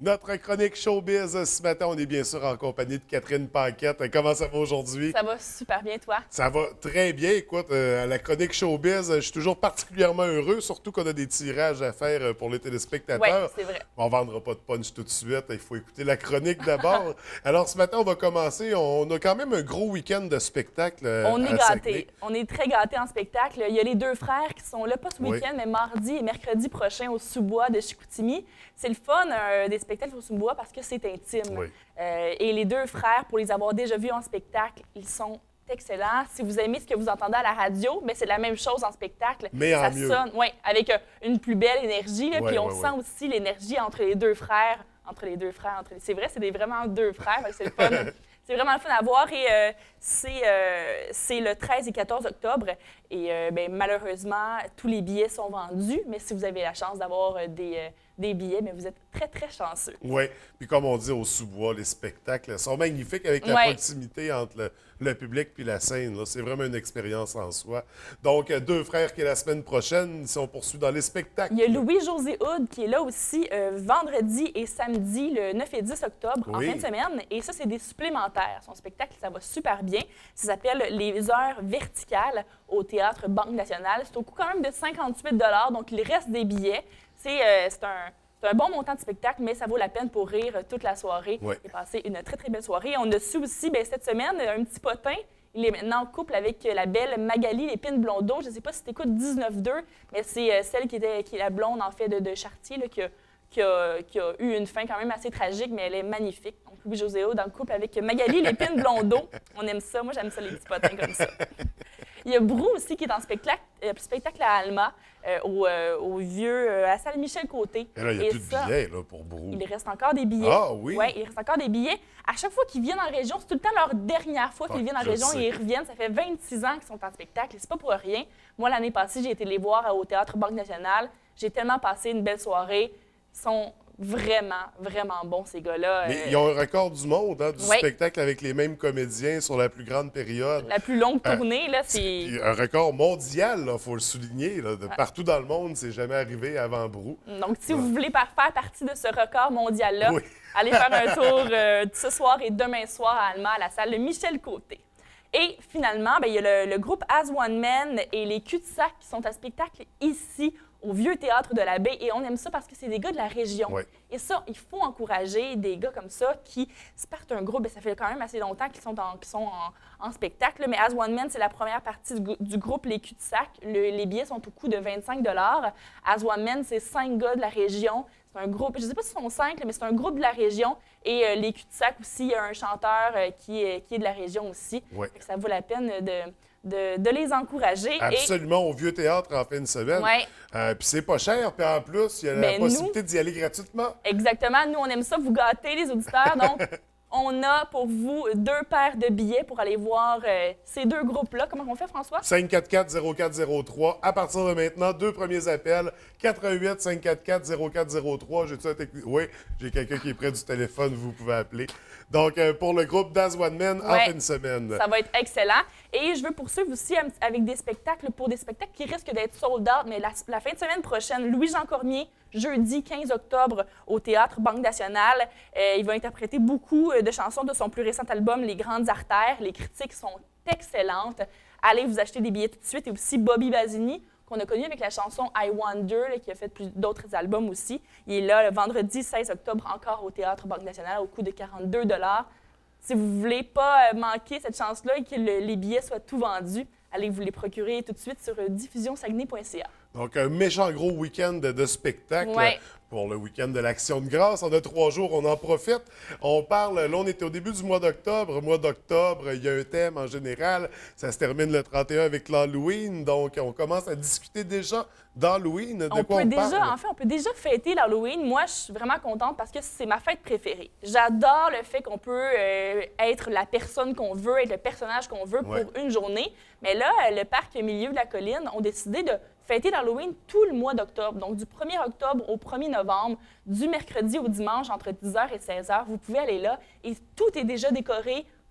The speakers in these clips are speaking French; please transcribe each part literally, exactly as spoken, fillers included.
Notre chronique showbiz ce matin, on est bien sûr en compagnie de Catherine Paquette. Comment ça va aujourd'hui? Ça va super bien, toi? Ça va très bien. Écoute, euh, à la chronique showbiz, je suis toujours particulièrement heureux, surtout qu'on a des tirages à faire pour les téléspectateurs. Oui, c'est vrai. On ne vendra pas de punch tout de suite. Il faut écouter la chronique d'abord. Alors, ce matin, on va commencer. On a quand même un gros week-end de spectacle. On est à gâtés. Saguenay. On est très gâtés en spectacle. Il y a les deux frères qui sont là, pas ce Oui. week-end, mais mardi et mercredi prochain au Sous-Bois de Chicoutimi. C'est le fun euh, des spectacles au Sous-Bois parce que c'est intime. Oui. Euh, et les deux frères, pour les avoir déjà vus en spectacle, ils sont excellents. Si vous aimez ce que vous entendez à la radio, mais c'est la même chose en spectacle. Mais en ça mieux. sonne, oui, avec euh, une plus belle énergie. Là, Ouais, puis on ouais, sent ouais. aussi l'énergie entre les deux frères. Entre les deux frères. Entre les... C'est vrai, c'est des, vraiment deux frères. fait que C'est le fun. C'est vraiment le fun à voir et euh, c'est euh, c'est le treize et quatorze octobre. Et euh, ben, malheureusement, tous les billets sont vendus, mais si vous avez la chance d'avoir euh, des, euh, des billets, mais vous êtes très, très chanceux. Oui. Puis comme on dit au sous-bois, les spectacles sont magnifiques avec la Ouais. proximité entre le, le public puis la scène. là. C'est vraiment une expérience en soi. Donc, euh, deux frères qui est la semaine prochaine, si on poursuit dans les spectacles. Il y a Louis-José Hood qui est là aussi euh, vendredi et samedi, le neuf et dix octobre, Oui. en fin de semaine. Et ça, c'est des supplémentaires. Son spectacle, ça va super bien. Ça s'appelle Les Heures verticales au Théâtre Banque Nationale. C'est au coût quand même de cinquante-huit dollars, donc il reste des billets. C'est euh, c'est un, c'est un bon montant de spectacle, mais ça vaut la peine pour rire toute la soirée Oui. et passer une très, très belle soirée. On a su aussi, bien, cette semaine, un petit potin. Il est maintenant en couple avec la belle Magali Lépine-Blondeau. Je ne sais pas si tu écoutes dix-neuf deux, mais c'est euh, celle qui, était, qui est la blonde, en fait, de, de Chartier, là, qui, a, qui, a, qui a eu une fin quand même assez tragique, mais elle est magnifique. Donc, Louis-José Hood dans le couple avec Magali Lépine-Blondeau. On aime ça. Moi, j'aime ça, les petits potins comme ça. Il y a Brou aussi qui est en spectacle, euh, spectacle à Alma, euh, au, euh, au vieux, euh, à salle Michel Côté. Et là, il n'y a Et plus de ça, billets là, pour Brou. Il reste encore des billets. Ah oui? Oui, il reste encore des billets. À chaque fois qu'ils viennent en région, c'est tout le temps leur dernière fois qu'ils Ah, viennent en je région sais. et ils reviennent. Ça fait vingt-six ans qu'ils sont en spectacle et c'est pas pour rien. Moi, l'année passée, j'ai été les voir au Théâtre Banque Nationale. J'ai tellement passé une belle soirée. Ils sont vraiment, vraiment bons, ces gars-là. Mais Euh, ils ont un record du monde, hein, du Oui. spectacle avec les mêmes comédiens sur la plus grande période. La plus longue Euh, tournée, là, c'est... Puis un record mondial, il faut le souligner. Là, de Ah. partout dans le monde, c'est jamais arrivé avant Brou. Donc, si vous voulez par- faire partie de ce record mondial-là, Oui. allez faire un tour euh, ce soir et demain soir à Alma, à la salle de Michel Côté. Et finalement, bien, il y a le, le groupe As One Man et les Cul-de-Sac qui sont à spectacle ici, au Vieux Théâtre de la Baie. Et on aime ça parce que c'est des gars de la région. Oui. Et ça, il faut encourager des gars comme ça qui se partent un groupe. Et ça fait quand même assez longtemps qu'ils sont en, qu'ils sont en, en spectacle. Mais As One Man, c'est la première partie du, du groupe Les Cul-de-Sac. Le- les billets sont au coût de vingt-cinq dollars. As One Man, c'est cinq gars de la région. C'est un groupe, je ne sais pas si sont cinq, là, mais c'est un groupe de la région. Et euh, les Cul-de-Sac aussi, il y a un chanteur euh, qui, est, qui est de la région aussi. Oui. Fait que ça vaut la peine de, de, de les encourager. Absolument, au Vieux Théâtre en fin de semaine. Ouais. Euh, puis c'est pas cher, puis en plus, il y a la Ben, nous- possibilité d'y aller gratuitement. Et exactement, nous, on aime ça, vous gâter, les auditeurs. Donc, on a pour vous deux paires de billets pour aller voir euh, ces deux groupes-là. Comment on fait, François? cinq quatre quatre zéro quatre zéro trois. À partir de maintenant, deux premiers appels. quatre un huit cinq quatre quatre zéro quatre zéro trois. J'ai-tu un technique? Oui, j'ai quelqu'un qui est près du téléphone, vous pouvez appeler. Donc, euh, pour le groupe d'As One Man en Ouais. fin de semaine. Ça va être excellent. Et je veux poursuivre aussi am- avec des spectacles, pour des spectacles qui risquent d'être sold out, mais la, la fin de semaine prochaine, Louis-Jean Cormier, jeudi quinze octobre, au Théâtre Banque Nationale. Euh, il va interpréter beaucoup euh, de chansons de son plus récent album, Les Grandes Artères. Les critiques sont excellentes. Allez vous acheter des billets tout de suite. Et aussi Bobby Basini, qu'on a connu avec la chanson I Wonder, là, qui a fait plus- d'autres albums aussi. Il est là le vendredi seize octobre, encore au Théâtre Banque Nationale, au coût de quarante-deux dollars. Si vous ne voulez pas euh, manquer cette chance-là et que le- les billets soient tout vendus, allez vous les procurer tout de suite sur euh, diffusion saguenay point c a. Donc, un méchant gros week-end de, de spectacle Ouais. pour le week-end de l'Action de grâce. On a trois jours, on en profite. On parle, là, on était au début du mois d'octobre. Mois d'octobre, il y a un thème en général. Ça se termine le trente et un avec l'Halloween. Donc, on commence à discuter déjà d'Halloween. De On quoi peut on déjà, parle? en fait, on peut déjà fêter l'Halloween. Moi, je suis vraiment contente parce que c'est ma fête préférée. J'adore le fait qu'on peut euh, être la personne qu'on veut, être le personnage qu'on veut pour Ouais. une journée. Mais là, euh, le parc Milieu de la Colline ont décidé de fêter l'Halloween tout le mois d'octobre. Donc, du premier octobre au premier novembre, du mercredi au dimanche, entre dix heures et seize heures, vous pouvez aller là et tout est déjà décoré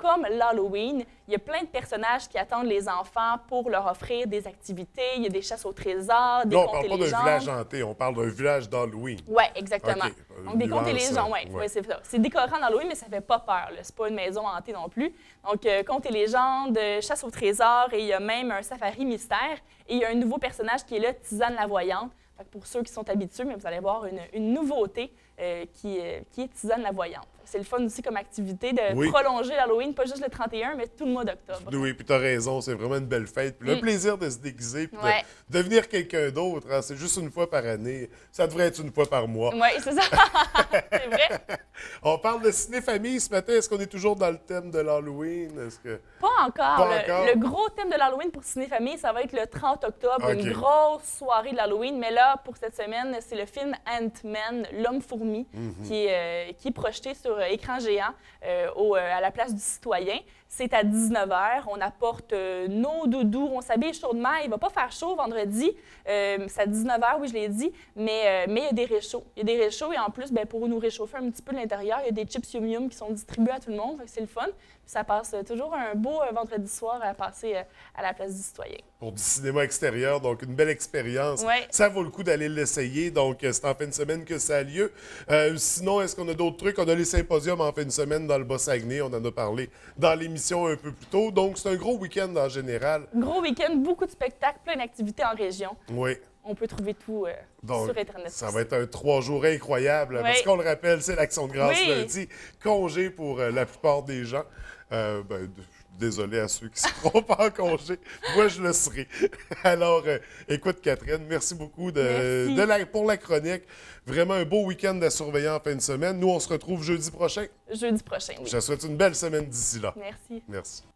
comme l'Halloween. Il y a plein de personnages qui attendent les enfants pour leur offrir des activités. Il y a des chasses au trésor, des Là, on contes parle et pas d'un légendes. village hanté, on parle d'un village d'Halloween. Oui, exactement. OK. Donc, des contes et Nuance, légendes, oui. ouais. Ouais, c'est ça. C'est décorant d'Halloween, mais ça fait pas peur. C'est pas une maison hantée non plus. Donc, euh, contes et légendes, euh, chasse au trésor, et il y a même un safari mystère. Et il y a un nouveau personnage qui est là, Tisane la Voyante. Fait que pour ceux qui sont habitués, mais vous allez voir une, une nouveauté euh, qui, euh, qui est Tisane la Voyante. C'est le fun aussi comme activité de Oui. prolonger l'Halloween, pas juste le trente et un, mais tout le mois d'octobre. Oui, puis tu as raison, c'est vraiment une belle fête. Puis le Mm. plaisir de se déguiser, puis Ouais. de devenir quelqu'un d'autre, hein, c'est juste une fois par année. Ça devrait être une fois par mois. Oui, c'est ça. C'est vrai. On parle de ciné-famille ce matin. Est-ce qu'on est toujours dans le thème de l'Halloween? Est-ce que... Pas encore. Pas le, encore? le gros thème de l'Halloween pour Ciné Famille, ça va être le trente octobre, OK. une grosse soirée de l'Halloween. Mais là, pour cette semaine, c'est le film Ant-Man, l'homme-fourmi, Mhm. qui, est, euh, qui est projeté sur euh, écran géant euh, au, euh, à la place du citoyen. C'est à dix-neuf heures. On apporte euh, nos doudous, on s'habille chaudement. Il ne va pas faire chaud vendredi. Euh, c'est à dix-neuf heures, oui, je l'ai dit. Mais, euh, mais il y a des réchauds. Il y a des réchauds et en plus, ben, pour nous réchauffer un petit peu de l'intérieur, il y a des chips Yum Yum qui sont distribués à tout le monde. Fait que c'est le fun. Puis ça passe euh, toujours un beau euh, vendredi soir à passer euh, à la place du citoyen. Pour du cinéma extérieur, donc une belle expérience. Ouais. Ça vaut le coup d'aller l'essayer. Donc, euh, c'est en fin de semaine que ça a lieu. Euh, sinon, est-ce qu'on a d'autres trucs? On a les symposiums en fin de semaine dans le Bas-Saguenay. On en a parlé dans l'émission un peu plus tôt. Donc, c'est un gros week-end en général. Gros week-end, beaucoup de spectacles, plein d'activités en région. Oui. On peut trouver tout euh, Donc, sur Internet. ça va être un trois jours incroyable. Oui. Parce qu'on le rappelle, c'est l'Action de grâce Oui. lundi. Congé pour euh, la plupart des gens. Euh, ben, d- désolé à ceux qui ne seront pas en congé. Moi, je le serai. Alors, euh, écoute, Catherine, merci beaucoup de, Merci. de la- pour la chronique. Vraiment un beau week-end à surveiller en fin de semaine. Nous, on se retrouve jeudi prochain. Jeudi prochain, oui. Je te souhaite une belle semaine d'ici là. Merci. Merci.